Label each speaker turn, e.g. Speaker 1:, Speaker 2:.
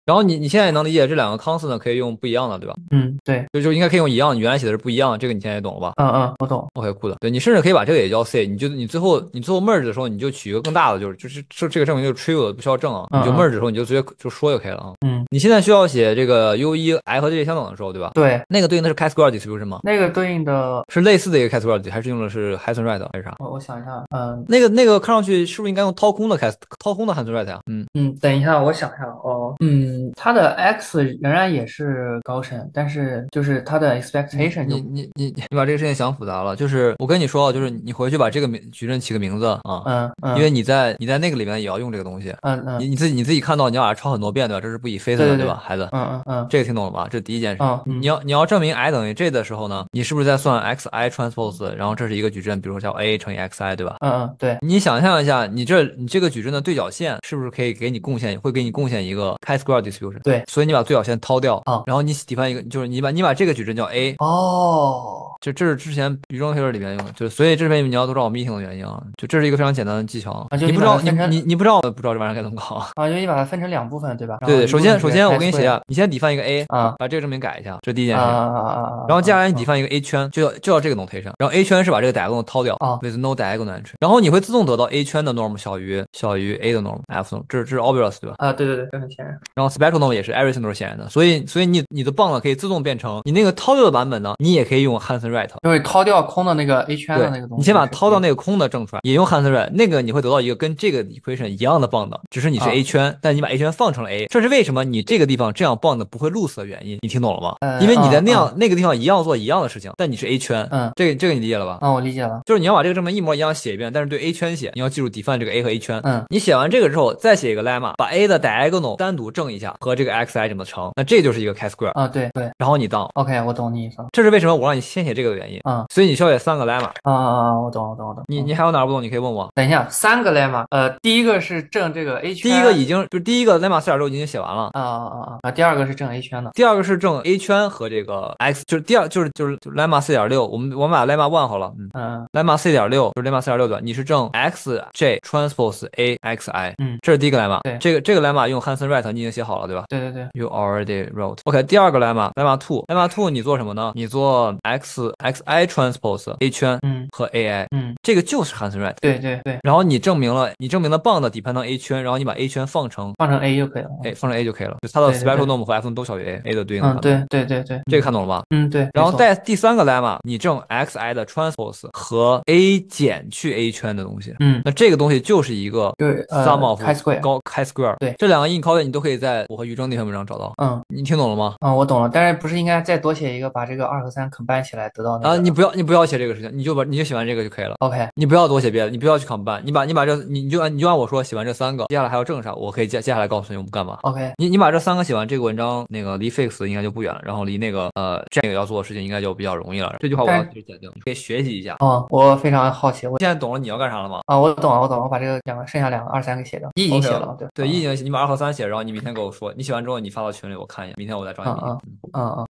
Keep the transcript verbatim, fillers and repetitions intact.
Speaker 1: 然后你你现在也能理解这两个 constant 可以用不一样的，对吧？
Speaker 2: 嗯，对，
Speaker 1: 就就应该可以用一样，你原来写的是不一样，这个你现在也懂了吧
Speaker 2: 嗯嗯，我懂。
Speaker 1: ？OK，酷的。对你甚至可以把这个也叫 C，你就你最后你最后 merge 的时候，你就取一个更大的，就是就是这这个证明就是 trivial 的，不需要证啊，你就
Speaker 2: 嗯
Speaker 1: merge
Speaker 2: 嗯
Speaker 1: 的时候你就直接就说就可以了啊。
Speaker 2: 嗯，
Speaker 1: 你现在需要写这个 U 一 i 和 j 相等的时候，对吧？
Speaker 2: 对，
Speaker 1: 那个对应的是 chi-square distribution 吗？
Speaker 2: 那个对应的，
Speaker 1: 是类似的一个 chi-square，还是用的是 Hansen-Wright 还是啥？
Speaker 2: 我我想一下，嗯
Speaker 1: 那个那个看上去是不是应该用掏空的开掏空的 Hansen-Wright 呀？嗯，
Speaker 2: 嗯，等一下，我想一下哦，嗯，它的 x 仍然也是高深，但是就是它的
Speaker 1: 你
Speaker 2: expectation 就，
Speaker 1: 你你你你把这个事情想复杂了，就是我跟你说啊，就是你回去把这个名矩阵起个名字啊，
Speaker 2: 嗯嗯
Speaker 1: 因为你在你在那个里面也要用这个东西，
Speaker 2: 嗯嗯，
Speaker 1: 你你自己你自己看到你要把它抄很多遍对吧？这是不以非分的
Speaker 2: 对对对，
Speaker 1: 对吧，孩子？
Speaker 2: 嗯嗯嗯
Speaker 1: 这个听懂了吧？这是第一件事。
Speaker 2: 嗯嗯
Speaker 1: 你要你要证明 i 等于 j 的时候呢，你是不是在算 xi transpose，然后这是一个矩阵，比如说叫 a 乘以 xi 对吧？
Speaker 2: 嗯嗯，对，
Speaker 1: 你想象一下，你这你这个矩阵的对角线是不是可以给你贡献，会给你贡献一个 chi-square distribution？
Speaker 2: 对，
Speaker 1: 所以你把对角线掏掉，
Speaker 2: 啊，
Speaker 1: 然后你 define 一个，就是你把你把这个矩阵叫 A，
Speaker 2: 哦，
Speaker 1: 就这是之前语中 Taylor 里面用的，就所以这边你要都知道我 meeting 的原因啊，就这是一个非常简单的技巧，
Speaker 2: 啊，就你
Speaker 1: 你不知道你
Speaker 2: 把它分成，
Speaker 1: 你你不知道不知道这玩意儿该怎么搞啊？
Speaker 2: 啊，就你把它分成两部分，对吧？然
Speaker 1: 对对，
Speaker 2: 后一部分是
Speaker 1: 首先首先我
Speaker 2: chi
Speaker 1: 给你写
Speaker 2: square，
Speaker 1: 下，你先 define 一个 A，
Speaker 2: 啊
Speaker 1: 把这个证明改一下，这是第一件
Speaker 2: 啊
Speaker 1: 事情。
Speaker 2: 啊啊
Speaker 1: 然后接下来你
Speaker 2: 啊
Speaker 1: define 一个 A 圈，就要就要这个 notation，然后 A 圈是把这个 diagonal 掏掉
Speaker 2: 啊
Speaker 1: ，with no diagonal entry，然后你会自动得到 A 圈的 norm 小于小于 A 的 norm F norm，这是这是 obvious 对吧？
Speaker 2: 啊，对对对，这很显然。
Speaker 1: 然后 spectral norm 也是 everything 都是显然的，所以所以你你的 bound 可以自动变成你那个掏掉的版本呢，你也可以用 Hansen-Wright。
Speaker 2: 就是掏掉空的那个 A 圈的
Speaker 1: 对
Speaker 2: 那个东西，
Speaker 1: 你先把
Speaker 2: 是可以
Speaker 1: 掏掉那个空的证出来，也用 Hansen-Wright，那个你会得到一个跟这个 equation 一样的 bound，只是你是
Speaker 2: 啊，
Speaker 1: A 圈，但你把 A 圈放成了 A，这是为什么你这个地方这样 bound 不会 loose 的原因，你听懂了吗？因
Speaker 2: 呃，
Speaker 1: 为你在那样
Speaker 2: 嗯
Speaker 1: 那个地方一样做一样的事情，但你是 A 圈，
Speaker 2: 嗯
Speaker 1: 这个这个你理解了吧？
Speaker 2: 嗯，我理解了。
Speaker 1: 就是你要把这个证明一模一样写一遍，但是对 A 圈写，你要记住 define 这个 A 和 A 圈。
Speaker 2: 嗯
Speaker 1: 你写完这个之后，再写一个 lemma，把 A 的 diagonal 单独正一下，和这个 xi 怎么乘，那这就是一个 chi-square，
Speaker 2: 啊，对对
Speaker 1: 然后你当，
Speaker 2: ，OK，我懂你意思了。
Speaker 1: 这是为什么我让你先写这个的原因。
Speaker 2: 嗯
Speaker 1: 所以你需要写三个 lemma。
Speaker 2: 啊啊啊，我懂我懂我懂。嗯
Speaker 1: 你你还有哪儿不懂，你可以问我。
Speaker 2: 等一下，三个 lemma，呃，第一个是正这个 A 圈，
Speaker 1: 第一个已经就是第一个 lemma 四点六已经写完了。
Speaker 2: 啊啊啊啊，啊，第二个是正 A 圈的。
Speaker 1: 第二个是正 A 圈和这个 x，就是第二就是就是就是 lemma 四点六，我们我们把 lemma one 好了，嗯
Speaker 2: 嗯
Speaker 1: ，lemma 四点六就是 lemma 四点六对吧？你是正 x j transpose a x i，
Speaker 2: 嗯，
Speaker 1: 这是第一个 lemma，
Speaker 2: 对
Speaker 1: 这个这个 lemma 用 Hansen-Wright 你已经写好了对吧
Speaker 2: 对对对，
Speaker 1: ？You already wrote。OK，第二个 lemma lemma two，lemma two 你做什么呢？你做 x x i transpose a 圈
Speaker 2: 嗯
Speaker 1: 和 a i，
Speaker 2: 嗯，
Speaker 1: 这个就是 Hansen-Wright。
Speaker 2: 对对对，
Speaker 1: 然后你证明了，你证明了 bound depend on A 圈，然后你把 A 圈放成
Speaker 2: 放成 A 就可以了。
Speaker 1: 哎放成 A 就可以了，就它的
Speaker 2: 对对对
Speaker 1: spectral norm 和 F norm 都小于 A，A 的对应的
Speaker 2: 嗯，
Speaker 1: 版本。
Speaker 2: 对对对对，
Speaker 1: 这个看懂了吧？
Speaker 2: 嗯对，
Speaker 1: 然后
Speaker 2: 没错
Speaker 1: 在第三个 lemma，你证 xi 的 transpose 和 A 减去 A 圈的东西，
Speaker 2: 嗯，
Speaker 1: 那这个东西就是一个
Speaker 2: 就是呃
Speaker 1: sum of
Speaker 2: chi-square
Speaker 1: 高 chi-square。
Speaker 2: 对
Speaker 1: 这两个 inequality 你都可以在我和于正那篇文章找到。
Speaker 2: 嗯
Speaker 1: 你听懂了吗？
Speaker 2: 嗯，我懂了，但是不是应该再多写一个，把这个二和三 combine 起来得到那
Speaker 1: 啊，
Speaker 2: 个
Speaker 1: 你不要你不要写这个事情，你就把你就写完这个就可以了。
Speaker 2: ？OK
Speaker 1: 你不要多写别的，你不要去 combine，你把你把这你你就按你就按我说写完这三个，接下来还要证啥，我可以接接下来告诉你我们干嘛。
Speaker 2: OK，
Speaker 1: 你你把这三个写完，这个文章那个离 fix 应该就不远了，然后离那个呃这个要做的事情应该就比较容易了。这句话我要
Speaker 2: 但
Speaker 1: 去剪掉，你可以学习一下。
Speaker 2: 哦，我非常好奇，我
Speaker 1: 现在懂了你要干啥了吗
Speaker 2: 啊，我懂了，我懂了，我把这个两个剩下两个二三给写掉，一已经
Speaker 1: ？OK，
Speaker 2: 写了，对
Speaker 1: 对，
Speaker 2: 嗯
Speaker 1: 一已经你把二和三写，然后你明天给我说，你写完之后你发到群里我看一眼，明天我再找你
Speaker 2: 嗯嗯
Speaker 1: 明天。
Speaker 2: 嗯嗯。